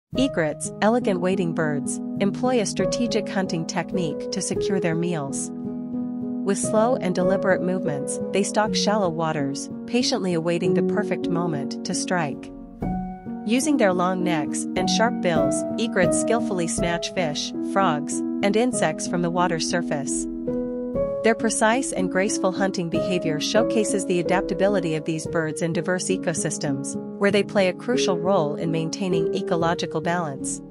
Egrets, elegant wading birds, employ a strategic hunting technique to secure their meals. With slow and deliberate movements, they stalk shallow waters, patiently awaiting the perfect moment to strike. Using their long necks and sharp bills, egrets skillfully snatch fish, frogs, and insects from the water's surface. Their precise and graceful hunting behavior showcases the adaptability of these birds in diverse ecosystems, where they play a crucial role in maintaining ecological balance.